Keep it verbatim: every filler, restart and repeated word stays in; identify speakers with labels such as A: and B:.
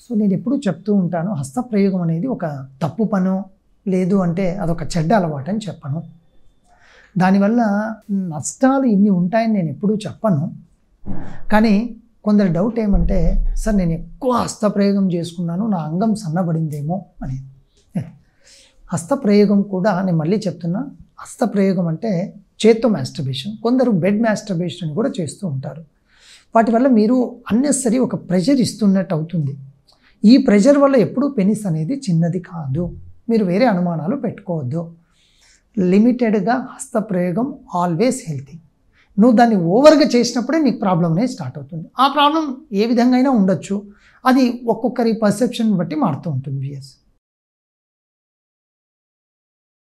A: So నేను ఎప్పుడూ చెప్తూ ఉంటాను, హస్తప్రయోగం అనేది ఒక తప్పు పనో లేదు అంటే అదొక చెడ్డ అలవాటు అని చెప్పను. దానివల్ల నష్టాలు ఇన్ని ఉంటాయని నేను ఎప్పుడూ చెప్పను. కానీ కొందరు డౌట్ ఏమంటే, సార్ నేను ఎక్కువ హస్తప్రయోగం చేసుకున్నాను, నా అంగం సన్నబడిందేమో అని. హస్తప్రయోగం కూడా నేను మళ్ళీ చెప్తున్నా, హస్తప్రయోగం అంటే చేత్తో మాస్టర్బేషన్, కొందరు బెడ్ మాస్టర్బేషన్ కూడా చేస్తూ ఉంటారు. వాటి వల్ల మీరు అన్నెసరీ ఒక ప్రెషర్ ఇస్తున్నట్టు అవుతుంది. ఈ ప్రెషర్ వల్ల ఎప్పుడూ పెనిస్ అనేది చిన్నది కాదు. మీరు వేరే అనుమానాలు పెట్టుకోవద్దు. లిమిటెడ్గా హస్తప్రయోగం ఆల్వేస్ హెల్తీ. నువ్వు దాన్ని ఓవర్గా చేసినప్పుడే నీకు ప్రాబ్లం అనేది స్టార్ట్ అవుతుంది. ఆ ప్రాబ్లం ఏ విధంగా అయినా ఉండొచ్చు, అది ఒక్కొక్కరి పర్సెప్షన్ బట్టి మారుతూ ఉంటుంది. విఎస్